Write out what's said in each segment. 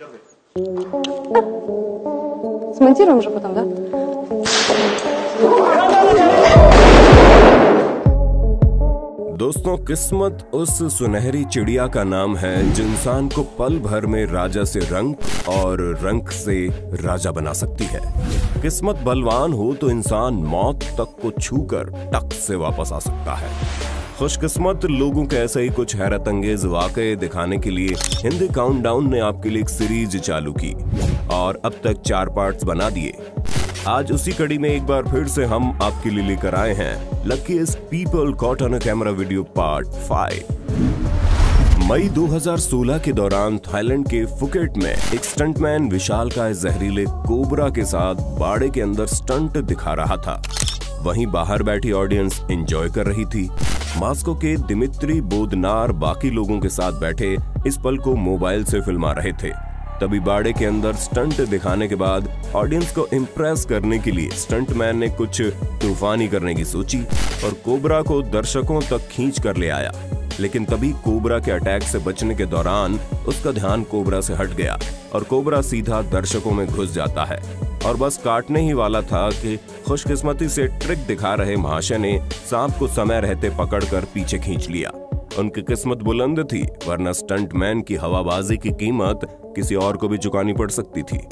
Смонтируем же потом, да? दोस्तों, किस्मत उस सुनहरी चिड़िया का नाम है जो इंसान को पल भर में राजा से रंक और रंक से राजा बना सकती है। किस्मत बलवान हो तो इंसान मौत तक को छूकर टक से वापस आ सकता है। खुशकिस्मत लोगों के ऐसे ही कुछ हैरत अंगेज वाकये दिखाने के लिए हिंदी काउंटडाउन ने आपके लिए एक सीरीज चालू की और अब तक 4 पार्ट्स बना दिए। आज उसी कड़ी में एक बार फिर से हम आपके लिए लेकर आए हैं luckiest people caught on a camera video part 5। मई 2016 के दौरान थाईलैंड के फुकेट में एक स्टंटमैन विशालकाय जहरीले कोबरा के साथ बाड़े के अंदर स्टंट दिखा रहा था। वहीं बाहर बैठी ऑडियंस एंजॉय कर रही थी। मास्को के दिमित्री बोदनार बाकी लोगों के साथ बैठे इस पल को मोबाइल से फिल्मा रहे थे। तभी बाड़े के अंदर स्टंट दिखाने के बाद ऑडियंस को इम्प्रेस करने के लिए स्टंटमैन ने कुछ तूफानी करने की सोची और कोबरा को दर्शकों तक खींच कर ले आया। लेकिन तभी कोबरा के अटैक से बचने के दौरान उसका ध्यान कोबरा से हट गया और कोबरा सीधा दर्शकों में घुस जाता है और बस काटने ही वाला था कि खुशकिस्मती से ट्रिक दिखा रहे महाशय ने सांप को समय रहते पकड़कर पीछे खींच लिया। उनकी किस्मत बुलंद थी, वरना स्टंटमैन की हवाबाजी की कीमत किसी और को भी चुकानी पड़ सकती थी।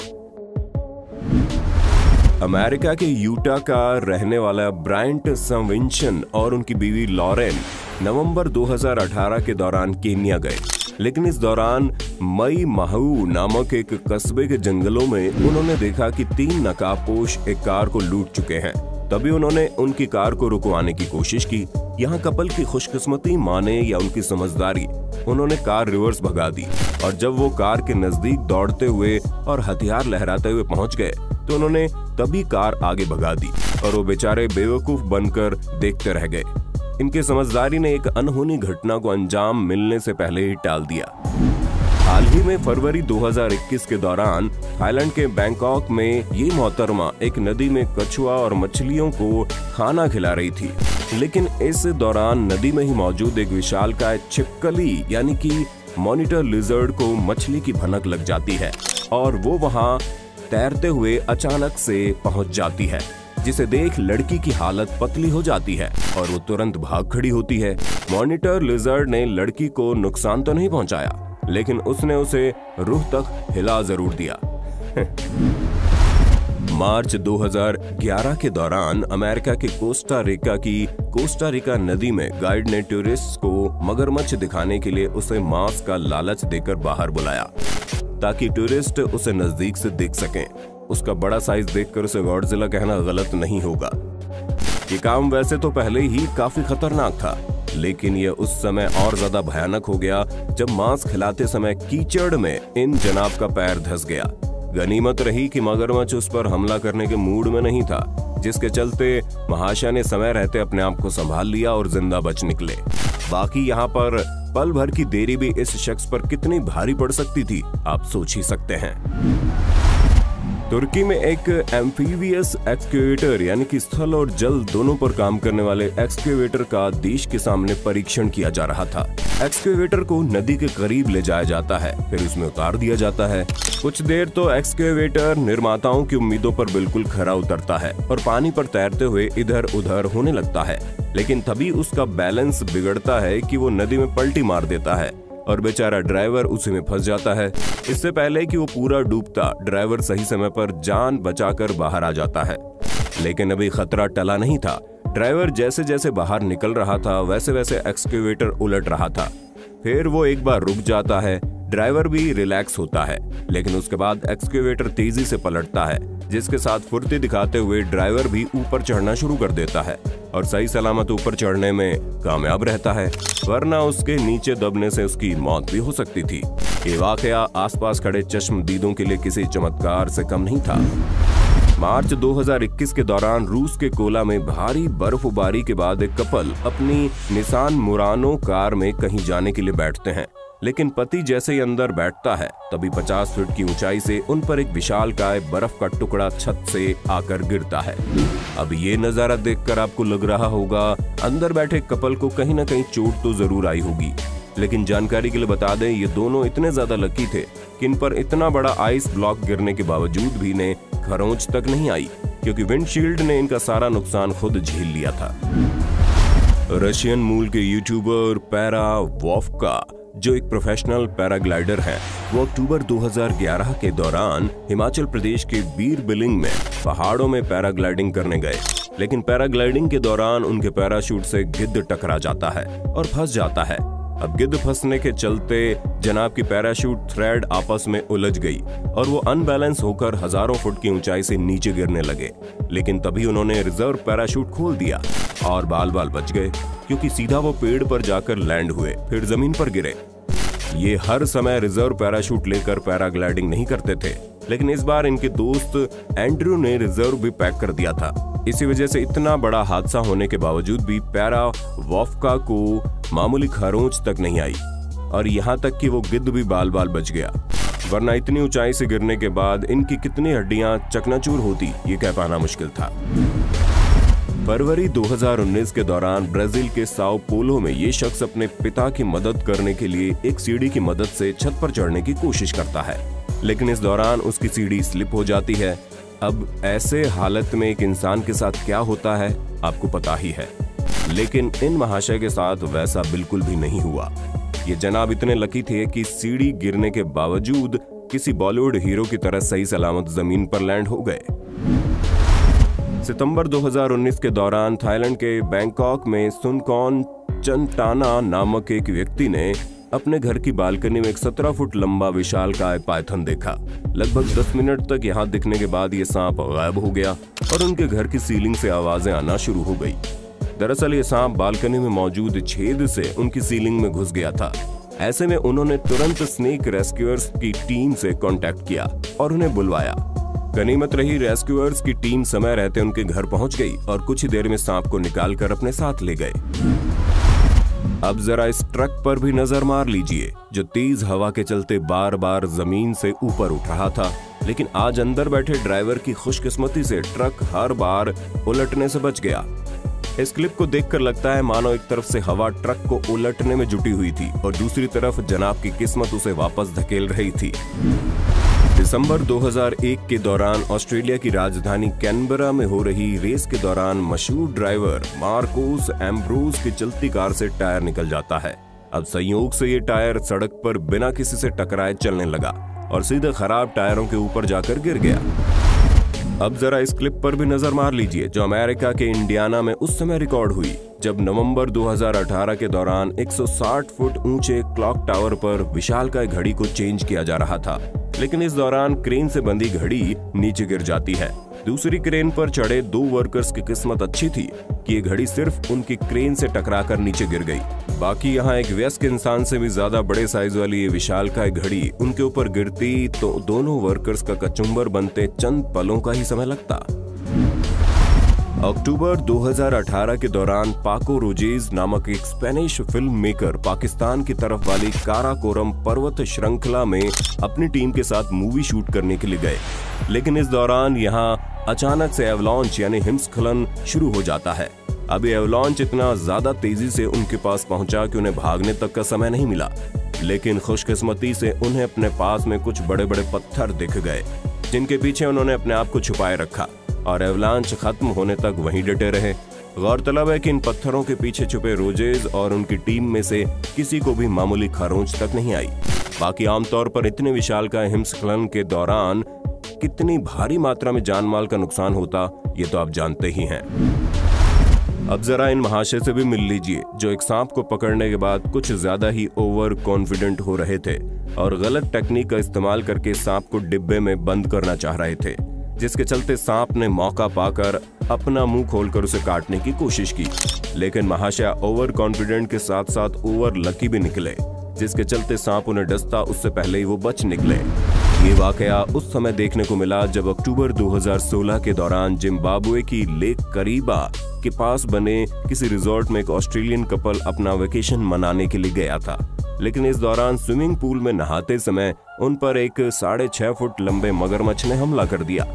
अमेरिका के यूटा का रहने वाला ब्रायंट सविंशन और उनकी बीवी लॉरेन नवंबर 2018 के दौरान केन्या गए, लेकिन इस दौरान मई माहू नामक एक कस्बे के जंगलों में उन्होंने देखा कि 3 नकाबपोश एक कार को लूट चुके हैं। तभी उन्होंने उनकी कार को रुकवाने की कोशिश की। यहाँ कपल की खुशकिस्मती माने या उनकी समझदारी, उन्होंने कार रिवर्स भगा दी और जब वो कार के नजदीक दौड़ते हुए और हथियार लहराते हुए पहुंच गए तो उन्होंने तभी कार आगे भगा दी और वो बेचारे बेवकूफ बनकर देखते रह गए। इनकी समझदारी ने एक अनहोनी घटना को अंजाम मिलने से पहले ही टाल दिया। हाल ही में फरवरी 2021 के दौरान थाईलैंड के बैंकॉक में ये मोहतरमा एक नदी में कछुआ और मछलियों को खाना खिला रही थी, लेकिन इस दौरान नदी में ही मौजूद एक विशालकाय छिपकली यानी कि मॉनिटर लिजर्ड को मछली की भनक लग जाती है और वो वहां तैरते हुए अचानक से पहुंच जाती है, जिसे देख लड़की की हालत पतली हो जाती है और वो तुरंत भाग खड़ी होती है। मॉनिटर लिजर्ड ने लड़की को नुकसान तो नहीं पहुंचाया, लेकिन उसने उसे रूह तक हिला जरूर दिया। मार्च 2011 के दौरान अमेरिका के कोस्टा रिका नदी में गाइड ने टूरिस्ट को मगरमच्छ दिखाने के लिए उसे मांस का लालच देकर बाहर बुलाया ताकि टूरिस्ट उसे नजदीक से देख सकें। उसका बड़ा साइज देखकर उसे गॉडजिला कहना गलत नहीं होगा। ये काम वैसे तो पहले ही काफी खतरनाक था, लेकिन यह उस समय और ज्यादा भयानक हो गया जब मांस खिलाते समय कीचड़ में इन जनाब का पैर धंस गया। गनीमत रही कि मगरमच्छ उस पर हमला करने के मूड में नहीं था, जिसके चलते महाशय ने समय रहते अपने आप को संभाल लिया और जिंदा बच निकले। बाकी यहाँ पर पल भर की देरी भी इस शख्स पर कितनी भारी पड़ सकती थी, आप सोच ही सकते हैं। तुर्की में एक एम्फीबियस एक्सकेवेटर यानी कि स्थल और जल दोनों पर काम करने वाले एक्सकेवेटर का देश के सामने परीक्षण किया जा रहा था। एक्सकेवेटर को नदी के करीब ले जाया जाता है, फिर उसमें उतार दिया जाता है। कुछ देर तो एक्सकेवेटर निर्माताओं की उम्मीदों पर बिल्कुल खरा उतरता है और पानी पर तैरते हुए इधर उधर होने लगता है, लेकिन तभी उसका बैलेंस बिगड़ता है कि वो नदी में पलटी मार देता है और बेचारा ड्राइवर उसी में फंस जाता है। इससे पहले कि वो पूरा डूबता, ड्राइवर सही समय पर जान बचाकर बाहर आ जाता है, लेकिन अभी खतरा टला नहीं था। ड्राइवर जैसे जैसे बाहर निकल रहा था वैसे वैसे एक्सकेवेटर उलट रहा था। फिर वो एक बार रुक जाता है, ड्राइवर भी रिलैक्स होता है, लेकिन उसके बाद एक्सकेवेटर तेजी से पलटता है, जिसके साथ फुर्ती दिखाते हुए ड्राइवर भी ऊपर चढ़ना शुरू कर देता है और सही सलामत ऊपर चढ़ने में कामयाब रहता है, वरना उसके नीचे दबने से उसकी मौत भी हो सकती थी। ये वाकया आसपास खड़े चश्मदीदों के लिए किसी चमत्कार से कम नहीं था। मार्च 2021 के दौरान रूस के कोला में भारी बर्फबारी के बाद एक कपल अपनी निसान मुरानो कार में कहीं जाने के लिए बैठते हैं, लेकिन पति जैसे ही अंदर बैठता है तभी 50 फीट की ऊंचाई से उन पर एक विशालकाय बर्फ का टुकड़ा छत से आकर गिरता है। अब ये नजारा देखकर आपको लग रहा होगा अंदर बैठे कपल को कहीं न कहीं चोट तो जरूर आई होगी, लेकिन जानकारी के लिए बता दें, ये दोनों इतने ज्यादा लकी थे कि इन पर इतना बड़ा आइस ब्लॉक गिरने के बावजूद भी इन्हें खरोंच तक नहीं आई, क्योंकि विंडशील्ड ने इनका सारा नुकसान खुद झेल लिया था। रशियन मूल के यूट्यूबर पैरा वोफ्का, जो एक प्रोफेशनल पैराग्लाइडर है, वो अक्टूबर 2011 के दौरान हिमाचल प्रदेश के बीर बिलिंग में पहाड़ों में पैराग्लाइडिंग करने गए। लेकिन पैराग्लाइडिंग के दौरान उनके पैराशूट से गिद्ध टकरा जाता है और फंस जाता है। अब गिद्ध फंसने के चलते जनाब की पैराशूट थ्रेड आपस में उलझ गई और वो अनबैलेंस होकर हजारों फुट की ऊंचाई से नीचे गिरने लगे। लेकिन तभी उन्होंने रिजर्व पैराशूट खोल दिया और बाल बाल बच गए, क्योंकि सीधा वो पेड़ पर जाकर लैंड हुए, फिर जमीन पर गिरे। ये हर समय रिजर्व पैराशूट लेकर पैराग्लाइडिंग नहीं करते थे, लेकिन इस बार इनके दोस्त एंड्रू ने रिजर्व भी पैक कर दिया था। इसी वजह से इतना बड़ा हादसा होने के बावजूद भी पैरा वोफ्का को मामूली खरोंच तक नहीं आई और यहाँ तक कि वो गिद्ध भी बाल बाल बच गया। वरना इतनी ऊंचाई से गिरने के बाद इनकी कितनी हड्डियां चकनाचूर होती, ये कह पाना मुश्किल था। फरवरी 2019 के दौरान ब्राजील के साओ पोलो में ये शख्स अपने पिता की मदद करने के लिए एक सीढ़ी की मदद से छत पर चढ़ने की कोशिश करता है, लेकिन इस दौरान उसकी सीढ़ी स्लिप हो जाती है। अब ऐसे हालत में एक इंसान के साथ क्या होता है आपको पता ही है, लेकिन इन महाशय के साथ वैसा बिल्कुल भी नहीं हुआ। ये जनाब इतने लकी थे कि सीढ़ी गिरने के बावजूद किसी बॉलीवुड हीरो की तरह सही सलामत जमीन पर लैंड हो गए। सितंबर 2019 के दौरान थाईलैंड के बैंकॉक में सुनकॉन चंटाना नामक एक व्यक्ति ने अपने घर की बालकनी में एक 17 फुट लंबा विशालकाय पाइथन देखा। लगभग 10 मिनट तक यहाँ दिखने के बाद ये सांप गायब हो गया और उनके घर की सीलिंग से आवाजें आना शुरू हो गई। दरअसल ये सांप बालकनी में मौजूद छेद से उनकी सीलिंग में घुस गया था। ऐसे में उन्होंने तुरंत स्नेक रेस्क्यूअर्स की टीम से कांटेक्ट किया और उन्हें बुलवाया। गनीमत रही, रेस्क्यूअर्स की टीम समय रहते उनके घर पहुंच गई और कुछ ही देर में सांप को निकालकर अपने साथ ले गए। अब जरा इस ट्रक पर भी नजर मार लीजिए, जो तेज हवा के चलते बार बार जमीन से ऊपर उठ रहा था। लेकिन आज अंदर बैठे ड्राइवर की खुशकिस्मती से ट्रक हर बार उलटने से बच गया। इस क्लिप को देखकर लगता है मानो एक तरफ से हवा ट्रक को उलटने में जुटी हुई थी और दूसरी तरफ जनाब की किस्मत उसे वापस धकेल रही थी। दिसंबर 2001 के दौरान ऑस्ट्रेलिया की राजधानी कैनबरा में हो रही रेस के दौरान मशहूर ड्राइवर मार्कोस एम्ब्रोज की चलती कार से टायर निकल जाता है। अब संयोग से ये टायर सड़क पर बिना किसी से टकराए चलने लगा और सीधे खराब टायरों के ऊपर जाकर गिर गया। अब जरा इस क्लिप पर भी नजर मार लीजिए, जो अमेरिका के इंडियाना में उस समय रिकॉर्ड हुई, जब नवंबर 2018 के दौरान 160 फुट ऊंचे क्लॉक टावर पर विशालकाय घड़ी को चेंज किया जा रहा था। लेकिन इस दौरान क्रेन से बंधी घड़ी नीचे गिर जाती है। दूसरी क्रेन पर चढ़े 2 वर्कर्स की किस्मत अच्छी थी कि ये घड़ी सिर्फ उनकी क्रेन से टकराकर नीचे गिर गई। बाकी यहाँ एक वयस्क इंसान से भी ज्यादा बड़े साइज वाली ये विशालकाय घड़ी उनके ऊपर गिरती तो दोनों वर्कर्स का कचुम्बर बनते चंद पलों का ही समय लगता। अक्टूबर 2018 के दौरान पाको रोजेज नामक एक स्पेनिश फिल्म मेकर पाकिस्तान की तरफ वाली काराकोरम पर्वत श्रृंखला में अपनी टीम के साथ मूवी शूट करने के लिए गए। लेकिन इस दौरान यहाँ अचानक से एवलांच यानी हिमस्खलन शुरू हो जाता है। अब ये एवलांच इतना ज्यादा तेजी से उनके पास पहुंचा कि उन्हें भागने तक का समय नहीं मिला। लेकिन खुशकिस्मती से उन्हें अपने पास में कुछ बड़े बड़े पत्थर दिख गए, जिनके पीछे उन्होंने अपने आप को छुपाए रखा और एवलांच खत्म होने तक वहीं डटे रहे। गौरतलब है कि इन पत्थरों के पीछे छुपे रोजेज और उनकी टीम में से किसी को भी मामूली खरोंच तक नहीं आई। बाकी आमतौर पर इतने विशालकाय हिमस्खलन के दौरान कितनी भारी मात्रा में जान माल का नुकसान होता, ये तो आप जानते ही हैं। अब जरा इन महाशय से भी मिल लीजिए, जो एक सांप को पकड़ने के बाद कुछ ज्यादा ही ओवर कॉन्फिडेंट हो रहे थे और गलत टेक्निक का इस्तेमाल करके सांप को डिब्बे में बंद करना चाह रहे थे, जिसके चलते सांप ने मौका पाकर अपना मुंह खोलकर उसे काटने की कोशिश की। लेकिन महाशय ओवर कॉन्फिडेंट के साथ साथ ओवर लकी भी निकले, जिसके चलते सांप उन्हें डसता उससे पहले ही वो बच निकले। ये वाकया उस समय देखने को मिला जब अक्टूबर 2016 के दौरान जिम्बाब्वे की लेक करीबा के पास बने किसी रिजॉर्ट में एक ऑस्ट्रेलियन कपल अपना वेकेशन मनाने के लिए गया था। लेकिन इस दौरान स्विमिंग पूल में नहाते समय उन पर एक 6.5 फुट लंबे मगरमच्छ ने हमला कर दिया।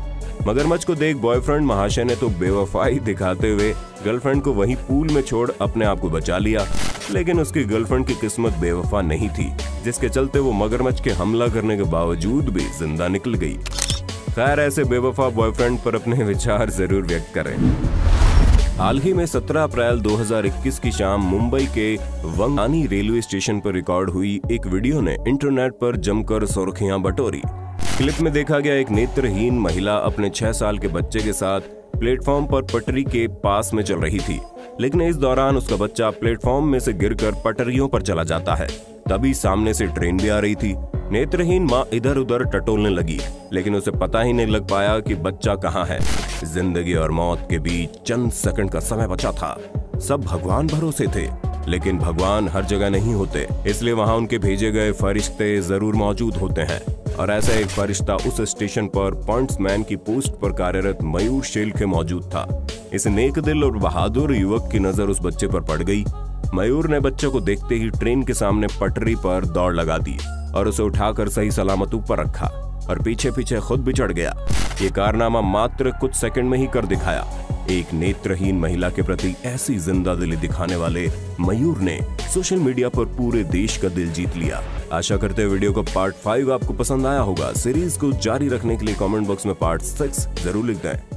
मगरमच्छ को देख बॉयफ्रेंड महाशय ने तो बेवफाई दिखाते हुए गर्लफ्रेंड को वहीं पूल में छोड़ अपने आप को बचा लिया, लेकिन उसकी गर्लफ्रेंड की किस्मत बेवफा नहीं थी, जिसके चलते वो मगरमच्छ के हमला करने के बावजूद भी जिंदा निकल गई। खैर, ऐसे बेवफा बॉयफ्रेंड पर अपने विचार जरूर व्यक्त करें। हाल ही में 17 अप्रैल 2021 की शाम मुंबई के वंगानी रेलवे स्टेशन पर रिकॉर्ड हुई एक वीडियो ने इंटरनेट पर जमकर सुर्खियां बटोरी। क्लिप में देखा गया एक नेत्रहीन महिला अपने 6 साल के बच्चे के साथ प्लेटफॉर्म पर पटरी के पास में चल रही थी, लेकिन इस दौरान उसका बच्चा प्लेटफॉर्म में से गिरकर पटरियों पर चला जाता है। तभी सामने से ट्रेन भी आ रही थी। नेत्रहीन माँ इधर उधर टटोलने लगी, लेकिन उसे पता ही नहीं लग पाया कि बच्चा कहाँ है। जिंदगी और मौत के बीच चंद सेकंड का समय बचा था। सब भगवान भरोसे थे, लेकिन भगवान हर जगह नहीं होते, इसलिए वहाँ उनके भेजे गए फरिश्ते जरूर मौजूद होते हैं। और ऐसा एक फरिश्ता उस स्टेशन पर पॉइंट्समैन की पोस्ट पर कार्यरत मयूर शेल्के मौजूद था। इस नेक दिल और बहादुर युवक की नजर उस बच्चे पर पड़ गई। मयूर ने बच्चे को देखते ही ट्रेन के सामने पटरी पर दौड़ लगा दी और उसे उठाकर सही सलामत ऊपर रखा और पीछे पीछे खुद भी चढ़ गया। ये कारनामा मात्र कुछ सेकंड में ही कर दिखाया। एक नेत्रहीन महिला के प्रति ऐसी जिंदा दिली दिखाने वाले मयूर ने सोशल मीडिया पर पूरे देश का दिल जीत लिया। आशा करते हैं वीडियो का पार्ट 5 आपको पसंद आया होगा। सीरीज को जारी रखने के लिए कमेंट बॉक्स में पार्ट 6 जरूर लिख दें।